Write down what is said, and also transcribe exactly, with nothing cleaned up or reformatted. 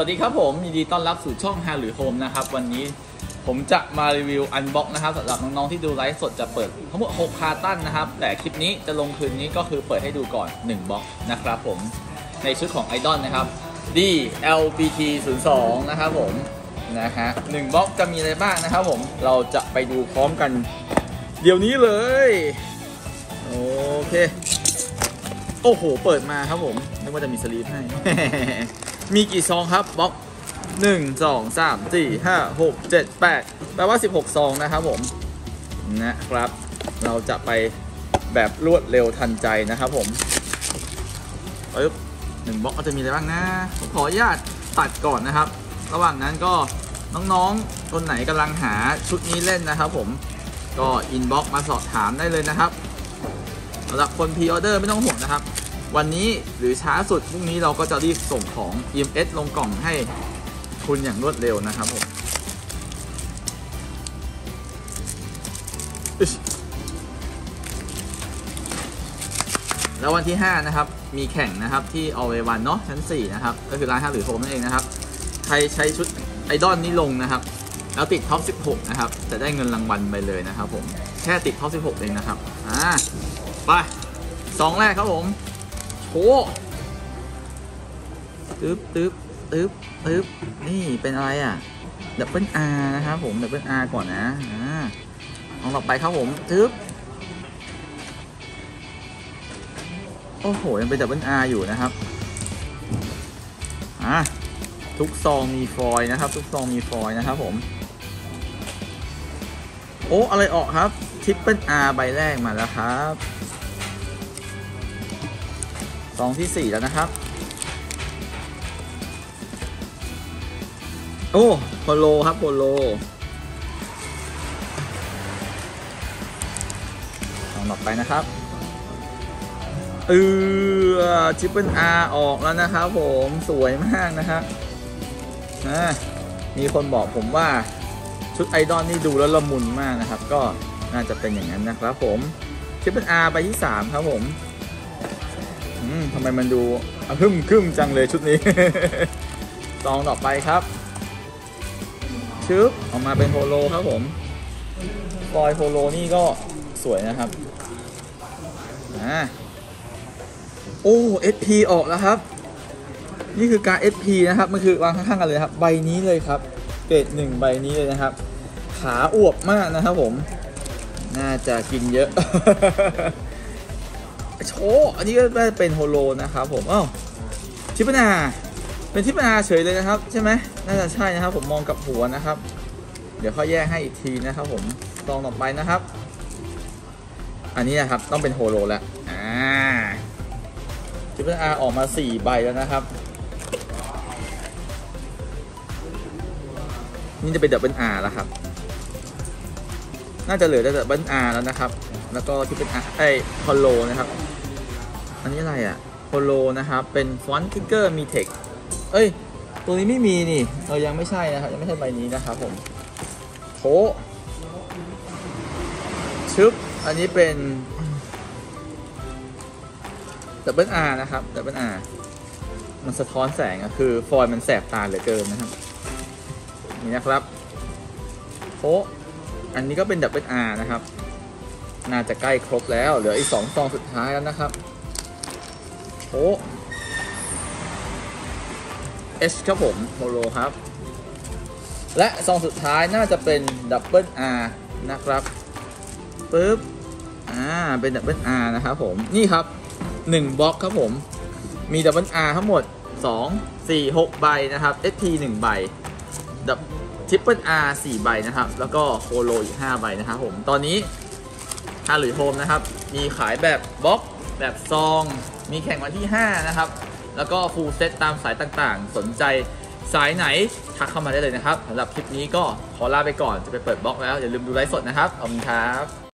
วัสดีครับผมยินดีต้อนรับสู่ช่องฮาหรือโฮมนะครับวันนี้ผมจะมารีวิวอันบ็อกนะครับสำหรับน้องๆที่ดูไลฟ์สดจะเปิดทั้งหมดหกคาร์ตันนะครับแต่คลิปนี้จะลงคืนนี้ก็คือเปิดให้ดูก่อนหนึ่งบ็อกนะครับผมในชุดของไอดอลนะครับ ดี แอล บี ที ศูนย์ สอง นะครับผมนะฮะหนึ่งบ็อกจะมีอะไรบ้างนะครับผมเราจะไปดูพร้อมกันเดี๋ยวนี้เลยโอเคโอ้โหเปิดมาครับผมนึกว่าจะมีสลีปให้ มีกี่ซองครับบ็อกหนึ่ง สอง สาม สี่ ห้า หก เจ็ด แปดแปลว่าสิบหกซองนะครับผมนะครับเราจะไปแบบรวดเร็วทันใจนะครับผมปึ๊บหนึ่งบ็อกก็จะมีอะไรบ้างนะผมขออนุญาตตัดก่อนนะครับระหว่างนั้นก็น้องๆคนไหนกำลังหาชุดนี้เล่นนะครับผมก็อินบ็อกมาสอบถามได้เลยนะครับสำหรับคนพรีออเดอร์ไม่ต้องห่วงนะครับวันนี้หรือช้าสุดพรุ่งนี้เราก็จะรีบส่งของ อี เอ็ม เอส ลงกล่องให้คุณอย่างรวดเร็วนะครับผมแล้ววันที่ห้านะครับมีแข่งนะครับที่ ออลเวย์ วันเนาะชั้นสี่นะครับก็คือร้านห้าหรือโฮมนั่นเองนะครับใครใช้ชุดไอดอลนี้ลงนะครับแล้วติดท็อปสิบหกนะครับจะได้เงินรางวัลไปเลยนะครับผมแค่ติดท็อปสิบหกเองนะครับอ่าไปสองแรกครับผมโอ้ตึ๊บตึ๊บตึ๊บตึ๊บนี่เป็นอะไรอ่ะดับเบิลอาร์นะครับผมดับเบิลอาร์ก่อนนะอ่าลองต่อไปครับผมตึ๊บโอ้โหยังเป็นดับเบิลอาร์อยู่นะครับอ่าทุกซองมีฟอยล์นะครับทุกซองมีฟอยล์นะครับผมโอ้อะไรออกครับทริปเปิลอาร์ใบแรกมาแล้วครับซองที่สี่แล้วนะครับโอ้โพโลครับโพโลลองต่อไปนะครับเออทริปเปิลอาร์ออกแล้วนะครับผมสวยมากนะครับนะมีคนบอกผมว่าชุดไอดอลนี่ดูแล้วละมุนมากนะครับก็น่าจะเป็นอย่างนั้นนะครับผมทริปเปิลอาร์ใบที่สามครับผมอืมทำไมมันดูคึมคึมจังเลยชุดนี้ ซองต่อไปครับชึบออกมาเป็นโฮโลครับผมฟอยล์โฮโลนี่ก็สวยนะครับอ่าโอ้ เอส พี ออกแล้วครับนี่คือการ เอส พี นะครับมันคือวางข้างๆกันเลยครับใบนี้เลยครับเกรดหนึ่งใบนี้เลยนะครับขาอวบมากนะครับผมน่าจะกินเยอะ โชว์อันนี้ก็ได้เป็นโฮโลนะครับผมอ้าวทิปนาเป็นทิปนาเฉยเลยนะครับใช่ไหมน่าจะใช่นะครับผมมองกับหัวนะครับเดี๋ยวเขาแยกให้อีกทีนะครับผมลองต่อไปนะครับอันนี้นะครับต้องเป็นโฮโลแล้วอ่าทิปนาออกมาสี่ใบแล้วนะครับนี่จะเป็นดับเบิลอาร์แล้วครับน่าจะเหลือแต่ดับเบิลอาร์แล้วนะครับแล้วก็ที่เป็นไอโฮโลนะครับอันนี้อะไรอ่ะโฮโลนะครับเป็นฟอนต์ทิกเกอร์มีเทคเอ้ยตัวนี้ไม่มีนี่เรายังไม่ใช่นะครับยังไม่ใช่ใบนี้นะครับผมโถชึบอันนี้เป็นดับเบิลอาร์นะครับดับเบิลอาร์มันสะท้อนแสงอะคือฟอยล์มันแสบตาเหลือเกินนะครับนี่นะครับโถอันนี้ก็เป็นดับเบิลอาร์นะครับน่าจะใกล้ครบแล้วเหลืออีกสองซองสุดท้ายแล้วนะครับโอ้เอชครับผมโฮโลครับและซองสุดท้ายน่าจะเป็นดับเบิลอาร์นะครับปึ๊บอ่าเป็นดับเบิลอาร์นะครับผมนี่ครับหนึ่งบล็อกครับผมมีดับเบิลอาร์ทั้งหมดสอง สี่ หกใบนะครับ เอส พี หนึ่งใบดับทริปเปิลอาร์สี่ใบนะครับแล้วก็โฮโลอีกห้าใบนะครับผมตอนนี้ฮาหรือโฮมนะครับมีขายแบบบล็อกแบบซองมีแข่งวันที่ห้านะครับแล้วก็ฟูลเซตตามสายต่างๆสนใจสายไหนทักเข้ามาได้เลยนะครับสำหรับคลิปนี้ก็ขอลาไปก่อนจะไปเปิดบล็อกแล้วอย่าลืมดูไลฟ์สดนะครับขอบคุณครับ